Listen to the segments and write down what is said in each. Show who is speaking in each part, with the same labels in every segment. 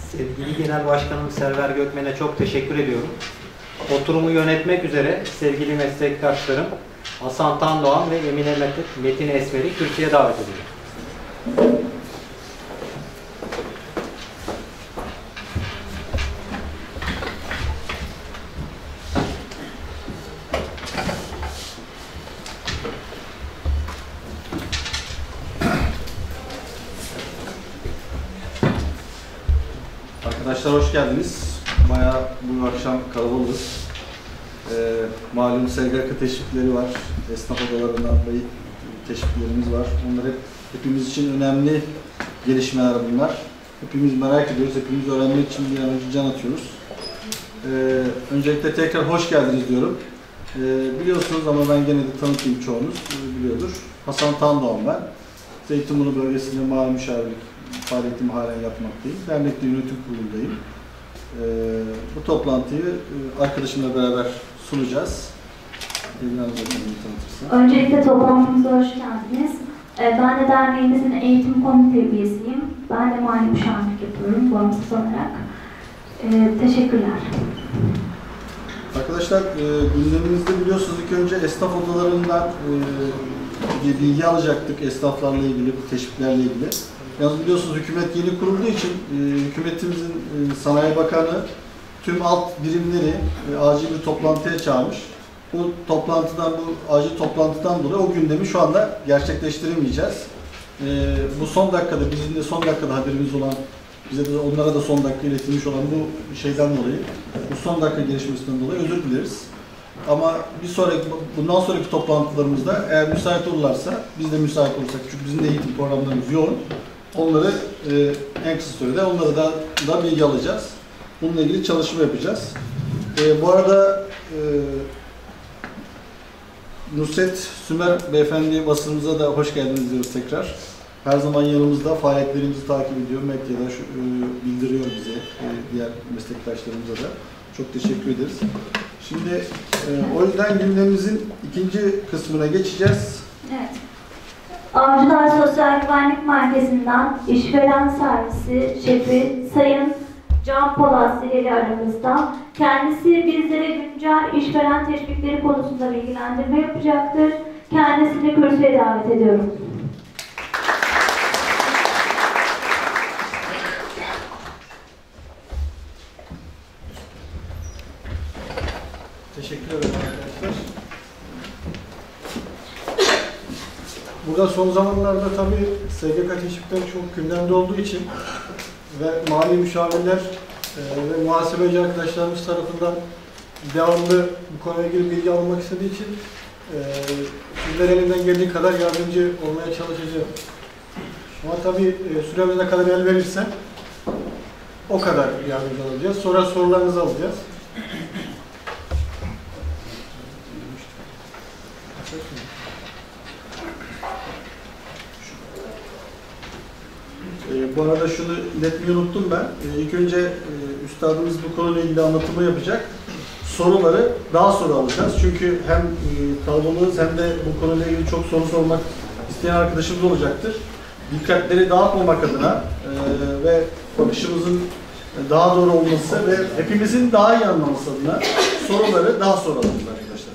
Speaker 1: Sevgili Genel Başkanım Server Gökmen'e çok teşekkür ediyorum. Oturumu yönetmek üzere sevgili meslektaşlarım Hasan Tandoğan ve Emine Metin Esmer'i kürsüye davet ediyorum.
Speaker 2: Arkadaşlar hoş geldiniz. Bayağı bu akşam kalabalığız. Malum SGK teşvikleri var. Esnaf odalarından teşviklerimiz var. Onlar hepimiz için önemli gelişmeler bunlar. Hepimiz merak ediyoruz. Hepimiz öğrenmek için bir an önce can atıyoruz. Öncelikle tekrar hoş geldiniz diyorum. Biliyorsunuz ama ben gene de tanıtayım, çoğunuz biliyordur. Hasan Tandoğan ben. Zeytinburnu bölgesinde mali müşavirlik faaliyetimi halen yapmaktayım. Dernekte yönetim kurulundayım. Bu toplantıyı arkadaşımla beraber sunacağız.
Speaker 3: Öncelikle toplantımıza hoş geldiniz. Ben de derneğimizin eğitim komite üyesiyim. Ben de mali müşavirlik yapıyorum bağımsız olarak. Teşekkürler.
Speaker 2: Arkadaşlar gündemimizde biliyorsunuz ilk önce esnaf odalarından bilgi alacaktık esnaflarla ilgili, bu teşviklerle ilgili. Yalnız biliyorsunuz hükümet yeni kurulduğu için hükümetimizin Sanayi Bakanı tüm alt birimleri acil bir toplantıya çağırmış. Bu toplantıdan, bu acil toplantıdan dolayı o gündemi şu anda gerçekleştiremeyeceğiz. Bu son dakikada, bizim de son dakikada haberimiz olan, bize de onlara da son dakika iletilmiş olan bu şeyden dolayı, bu son dakika gelişmesinden dolayı özür dileriz. Ama bundan sonraki toplantılarımızda eğer müsait olurlarsa, biz de müsait olursak, çünkü bizim de eğitim programlarımız yoğun, onları en kısa sürede onları da bilgi alacağız. Bununla ilgili çalışma yapacağız. Bu arada Nusret Sümer Beyefendi basınımıza da hoş geldiniz diyoruz tekrar. Her zaman yanımızda, faaliyetlerimizi takip ediyor, medyada bildiriyor bize, diğer meslektaşlarımıza da. Çok teşekkür ederiz. Şimdi o yüzden gündemimizin ikinci kısmına geçeceğiz.
Speaker 3: Evet. Avcılar Sosyal Güvenlik Merkezi'nden işveren servisi şefi Sayın Can Polat ile aramızda. Kendisi bizlere güncel işveren teşvikleri konusunda bilgilendirme yapacaktır. Kendisini kürsüye davet ediyorum.
Speaker 4: Teşekkür ederim arkadaşlar. Burada son zamanlarda tabii SGK teşvikleri çok gündemde olduğu için ve mali müşavirler ve muhasebeci arkadaşlarımız tarafından devamlı bu konuyla ilgili bilgi almak istediği için sizler elimden geldiği kadar yardımcı olmaya çalışacağım. Ama tabii süremiz ne kadar el verirse o kadar yardımcı olacağız. Sonra sorularınızı alacağız.
Speaker 2: Bu arada şunu iletmeyi unuttum ben. İlk önce üstadımız bu konuyla ilgili anlatımı yapacak. Soruları daha sonra alacağız. Çünkü hem kalabalığız hem de bu konuyla ilgili çok soru sormak isteyen arkadaşımız olacaktır. Dikkatleri dağıtmamak adına ve bakışımızın daha doğru olması ve hepimizin daha iyi anlaması adına soruları daha sonra alacağız arkadaşlar.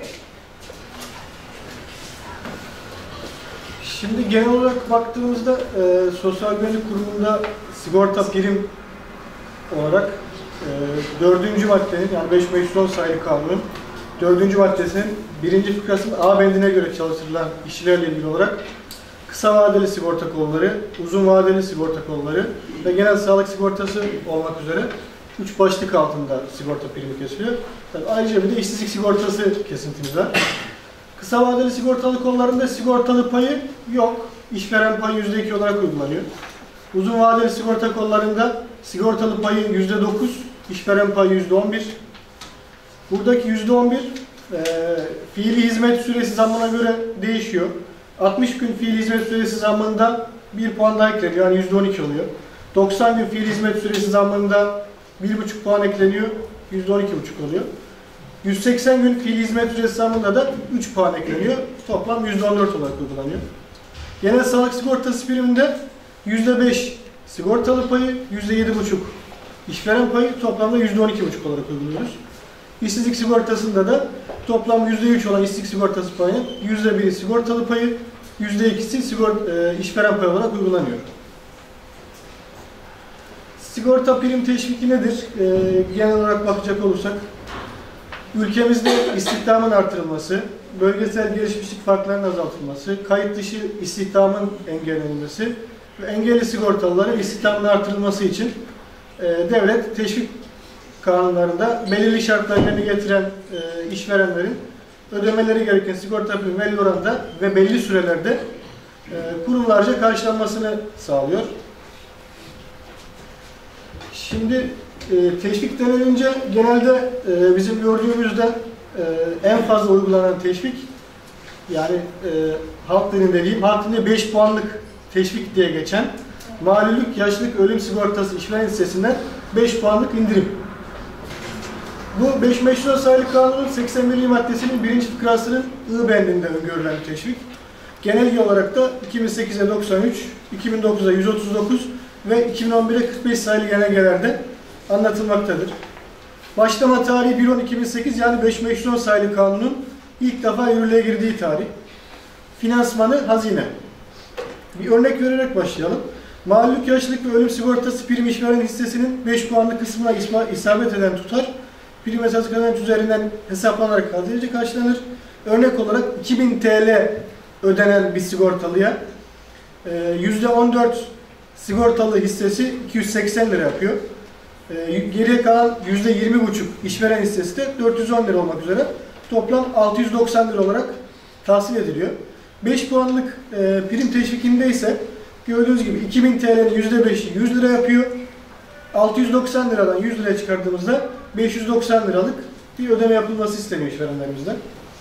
Speaker 4: Şimdi genel olarak baktığımızda Sosyal Güvenlik Kurumu'nda sigorta prim olarak 4. maddenin, yani 5510 sayılı kanunun 4. maddesinin 1. fıkrasının A bendine göre çalıştırılan işçilerle ilgili olarak kısa vadeli sigorta kolları, uzun vadeli sigorta kolları ve genel sağlık sigortası olmak üzere 3 başlık altında sigorta primi kesiliyor. Tabii ayrıca bir de işsizlik sigortası kesintimiz var. Kısa vadeli sigortalı kollarında sigortalı payı yok. İşveren payı %2 olarak uygulanıyor. Uzun vadeli sigorta kollarında sigortalı payı %9, işveren payı %11. Buradaki %11 fiili hizmet süresi zammına göre değişiyor. 60 gün fiili hizmet süresi zammında 1 puan daha ekleniyor, yani %12 oluyor. 90 gün fiili hizmet süresi zammında 1,5 puan ekleniyor, %12,5 oluyor. 180 gün fiili hizmet süresi zammında da 3 puan ekleniyor, toplam %14 olarak uygulanıyor. Genel sağlık sigortası priminde %5 Sigortalı payı %7,5, işveren payı toplamda %12,5 olarak uyguluyoruz. İşsizlik sigortasında da toplam %3 olan işsizlik sigortası payının %1'i sigortalı payı, %2'si işveren payı olarak uygulanıyor. Sigorta prim teşviki nedir? Genel olarak bakacak olursak, ülkemizde istihdamın artırılması, bölgesel gelişmişlik farklarının azaltılması, kayıt dışı istihdamın engellenmesi ve engelli sigortalıların istihdamının artırılması için devlet teşvik kanunlarında belirli şartlar yerine getiren işverenlerin ödemeleri gereken sigorta primi belli oranda ve belli sürelerde kurumlarca karşılanmasını sağlıyor. Şimdi teşvik denilince genelde bizim gördüğümüzde en fazla uygulanan teşvik, yani halk dilinde diyeyim, halk dilinde 5 puanlık teşvik diye geçen malulük, yaşlılık, ölüm sigortası işveren hissesinden 5 puanlık indirim. Bu 5 meşru sayılı kanunun 81. maddesinin 1. fıkrasının I bendinde öngörülen teşvik. Genelge olarak da 2008'e 93, 2009'a 139 ve 2011'e 45 sayılı genelgelerde anlatılmaktadır. Başlama tarihi 1.10.2008, yani 5 meşru sayılı kanunun ilk defa yürürlüğe girdiği tarih. Finansmanı hazine. Bir örnek vererek başlayalım. Malulük, yaşlılık ve ölüm sigortası prim işveren hissesinin 5 puanlı kısmına isabet eden tutar prim esası kazanç üzerinden hesaplanarak hazine karşılanır. Örnek olarak 2000 TL ödenen bir sigortalıya %14 sigortalı hissesi 280 lira yapıyor. Geriye kalan %20,5 işveren hissesi de 410 lira olmak üzere toplam 690 lira olarak tahsil ediliyor. 5 puanlık prim teşvikinde ise gördüğünüz gibi 2000 TL'nin %5'i 100 lira yapıyor. 690 liradan 100 liraya çıkardığımızda 590 liralık bir ödeme yapılması isteniyor işverenlerimizden.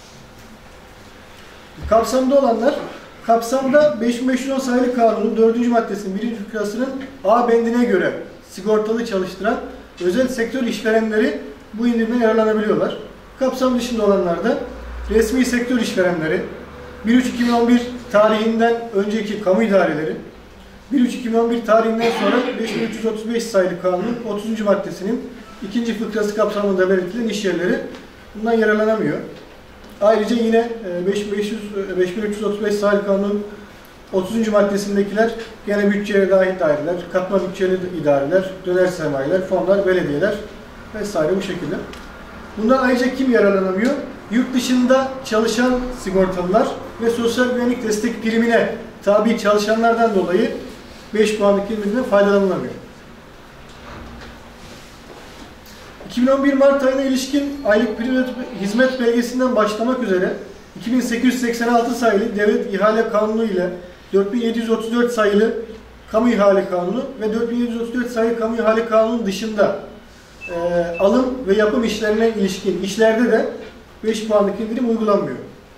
Speaker 4: Kapsamda olanlar, kapsamda 5510 sayılı kanunun 4. maddesinin 1. fıkrasının A bendine göre sigortalı çalıştıran özel sektör işverenleri bu indirimden yararlanabiliyorlar. Kapsam dışında olanlar da resmi sektör işverenleri, 1.3.2011 tarihinden önceki kamu idareleri, 1.3.2011 tarihinden sonra 5335 sayılı kanunun 30. maddesinin 2. fıkrası kapsamında belirtilen iş yerleri bundan yararlanamıyor. Ayrıca yine 5335 sayılı kanunun 30. maddesindekiler gene bütçeye dahil daireler, katma bütçeli idareler, döner sermayeler, fonlar, belediyeler vesaire bu şekilde. Bundan ayrıca kim yararlanamıyor? Yurt dışında çalışan sigortalılar ve sosyal güvenlik destek primine tabi çalışanlardan dolayı 5 puanlık indirimden faydalanılamıyor. 2011 Mart ayına ilişkin aylık prim hizmet belgesinden başlamak üzere 2886 sayılı Devlet İhale Kanunu ile 4734 sayılı Kamu İhale Kanunu ve 4734 sayılı Kamu İhale Kanunu dışında alım ve yapım işlerine ilişkin işlerde de 5 puanlık indirim uygulanmıyor.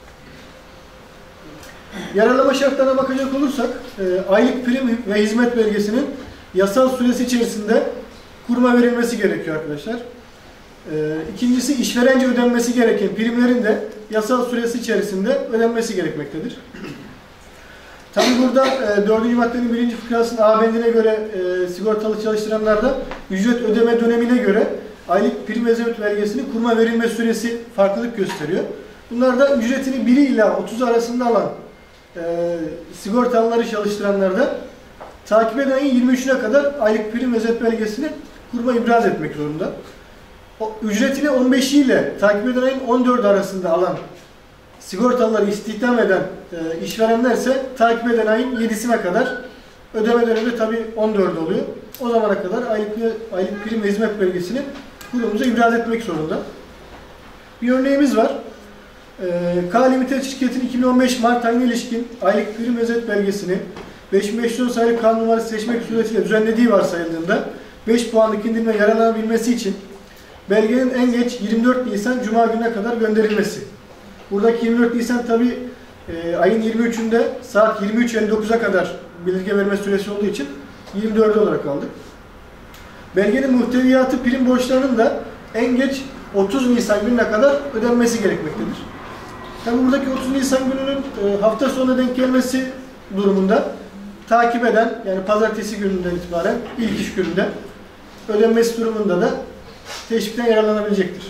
Speaker 4: Yararlama şartlarına bakacak olursak, aylık prim ve hizmet belgesinin yasal süresi içerisinde kuruma verilmesi gerekiyor arkadaşlar. İkincisi, işverence ödenmesi gereken primlerin de yasal süresi içerisinde ödenmesi gerekmektedir. Tabi burada 4. maddenin 1. fıkrasının A bendine göre sigortalı çalıştıranlarda ücret ödeme dönemine göre aylık prim ve hizmet belgesinin kuruma verilme süresi farklılık gösteriyor. Bunlar da ücretini 1 ila 30 arasında alan sigortalıları çalıştıranlarda takip eden ayın 23'üne kadar aylık prim ve hizmet belgesini kuruma ibraz etmek zorunda. Ücretini 15 ile takip eden ayın 14 arasında alan sigortalıları istihdam eden işverenler ise takip eden ayın 7'sine kadar ödeme dönemi tabi 14 oluyor. O zamana kadar aylık prim ve hizmet belgesini kurumuza ibraz etmek zorunda. Bir örneğimiz var. K Limited şirketin 2015 Mart ayına ilişkin aylık prim ve hizmet belgesini 5510 sayılı kanun numarası seçmek suretiyle düzenlediği varsayıldığında 5 puanlık indirimle yararlanabilmesi için belgenin en geç 24 Nisan Cuma gününe kadar gönderilmesi. Buradaki 24 Nisan tabi ayın 23'ünde saat 23.59'a kadar bildirge verme süresi olduğu için 24 olarak aldık. Belgenin muhteviyatı prim borçlarının da en geç 30 Nisan gününe kadar ödenmesi gerekmektedir. Tabi buradaki 30 Nisan gününün hafta sonuna denk gelmesi durumunda takip eden, yani pazartesi gününden itibaren ilk iş gününde ödenmesi durumunda da teşvikten yararlanabilecektir.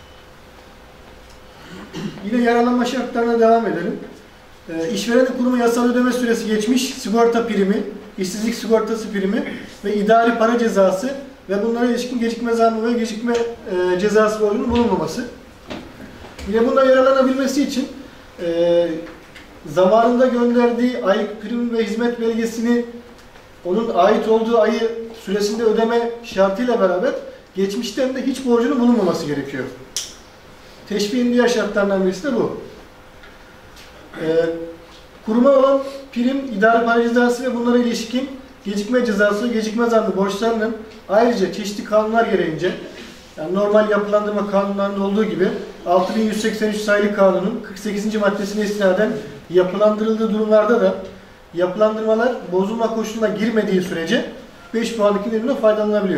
Speaker 4: Yine yararlanma şartlarına devam edelim. İşverenin kurumu yasal ödeme süresi geçmiş sigorta primi, işsizlik sigortası primi ve idari para cezası ve bunlara ilişkin gecikme zammı ve gecikme cezası borcunun bulunmaması. Yine bundan yararlanabilmesi için zamanında gönderdiği aylık prim ve hizmet belgesini onun ait olduğu ayı süresinde ödeme şartıyla beraber geçmişten de hiç borcunun bulunmaması gerekiyor. Teşviğin diğer şartlarından birisi de bu. Kuruma olan prim, idari para cezası ve bunlara ilişkin gecikme cezası ve gecikme zammı borçlarının ayrıca çeşitli kanunlar gereğince, yani normal yapılandırma kanunlarında olduğu gibi 6183 sayılı kanunun 48. maddesine istinaden yapılandırıldığı durumlarda da yapılandırmalar bozulma koşuluna girmediği sürece 5 puanlık indirimden faydalanabiliyor.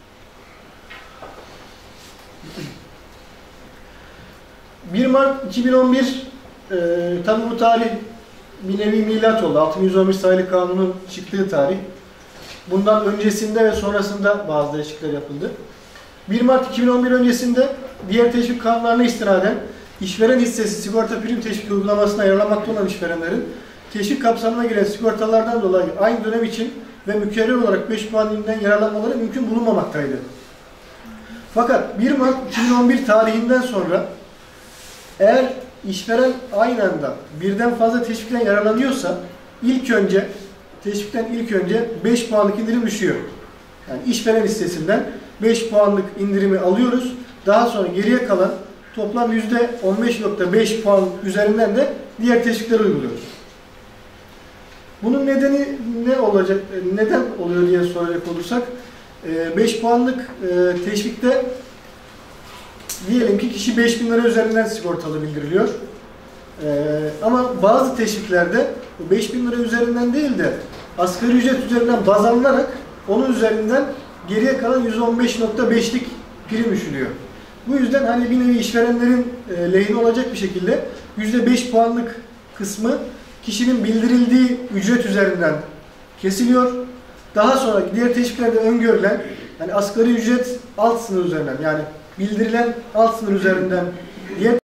Speaker 4: ...1 Mart 2011 tabi bu tarih bir nevi milat oldu. 6111 sayılı kanunun çıktığı tarih. Bundan öncesinde ve sonrasında bazı değişiklikler yapıldı. 1 Mart 2011 öncesinde diğer teşvik kanunlarına istinaden işveren hissesi sigorta prim teşvik uygulamasına yararlanmakta olan işverenlerin teşvik kapsamına giren sigortalardan dolayı aynı dönem için ve mükerrer olarak 5 puan indirimden yararlanmaları mümkün bulunmamaktaydı. Fakat 1 Mart 2011 tarihinden sonra eğer işveren aynı anda birden fazla teşvikten yararlanıyorsa teşvikten ilk önce 5 puanlık indirim düşüyor. Yani işveren hissesinden 5 puanlık indirimi alıyoruz. Daha sonra geriye kalan toplam %15.5 puan üzerinden de diğer teşvikleri uyguluyoruz. Bunun nedeni ne olacak? Neden oluyor diye soracak olursak 5 puanlık teşvikte diyelim ki kişi 5.000 lira üzerinden sigortalı bildiriliyor. Ama bazı teşviklerde 5.000 lira üzerinden değil de asgari ücret üzerinden baz alınarak onun üzerinden geriye kalan %15.5'lik prim düşülüyor. Bu yüzden hani bir nevi işverenlerin lehine olacak bir şekilde %5 puanlık kısmı kişinin bildirildiği ücret üzerinden kesiliyor. Daha sonra diğer teşviklerde öngörülen yani asgari ücret alt sınır üzerinden yani bildirilen alt sınır üzerinden diğer